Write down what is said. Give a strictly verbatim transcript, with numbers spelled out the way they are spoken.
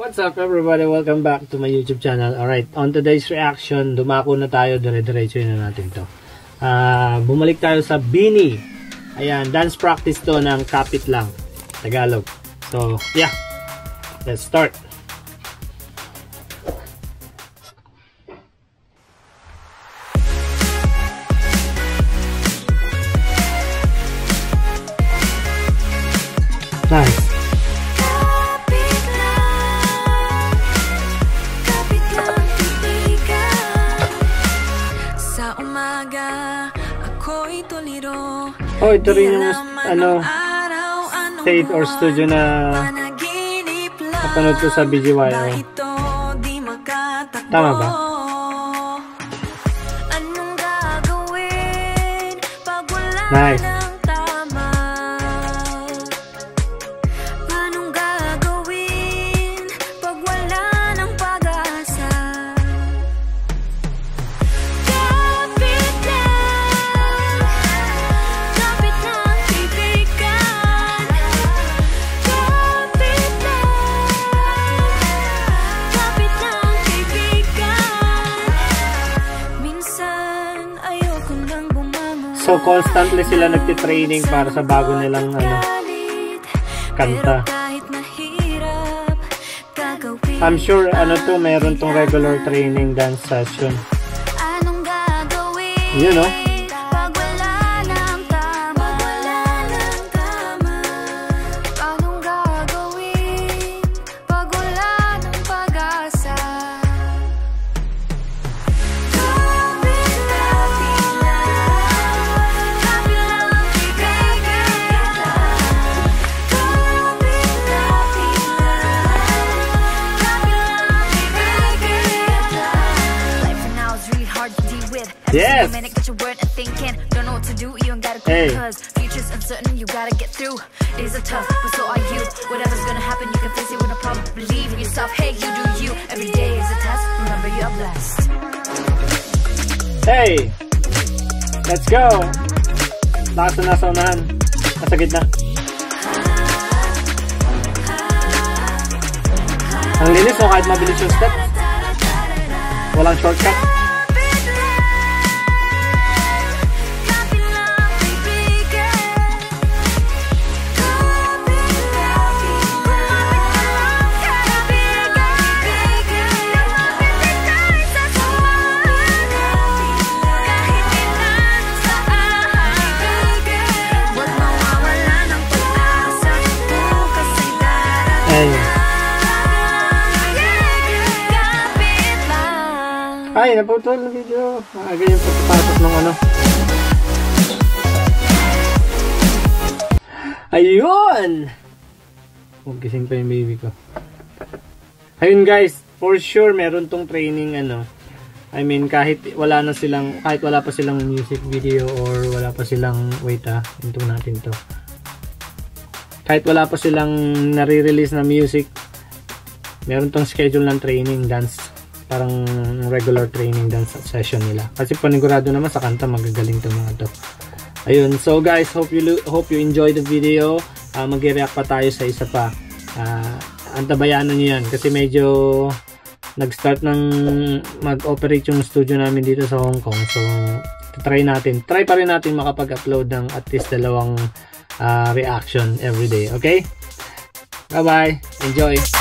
What's up everybody? Welcome back to my YouTube channel. Alright, on today's reaction, dumako na tayo, dire-diretso na natin to. Uh, bumalik tayo sa BINI. Ayan, dance practice to ng Kapit lang, Tagalog. So, yeah, let's start. Nice. Oh, ito rin yung ano, state or studio na napanood ko sa B G Y. Oh. Tama ba? Nice. So constantly sila nagti-training para sa bago nilang ano, kanta. I'm sure ano to, meron tong regular training dance session. You know? Yes. Don't know what to do, you ain't gotta quit, cause future's uncertain, you gotta get through. Days are tough, but so are you. Whatever's gonna happen, you can face it with no problem. Believe in yourself, hey, you do you. Every day is a test, remember you're blessed. Hey, let's go. Lakas na nasa unahan, nasa gitna. Ang linis mo, kahit mabilis yung step, walang shortcut. Ay, naputol na video. Maaga yung pagpapasok ng ano. Ayun! Magising pa yung baby ko. Ayun guys, for sure meron tong training ano. I mean, kahit wala na silang, kahit wala pa silang music video or wala pa silang, wait ah, into natin to. Kahit wala pa silang nare-release na music, meron tong schedule ng training dance. Parang regular training dance session nila. Kasi panigurado naman sa kanta magagaling to mga to. Ayun. So guys, hope you hope you enjoy the video. Uh, Mag-react pa tayo sa isa pa. Uh, antabayanan nyo yan. Kasi medyo nag-start ng mag-operate yung studio namin dito sa Hong Kong. So, try natin. Try pa rin natin makapag-upload ng at least dalawang uh, reaction every day. Okay? Bye-bye. Enjoy.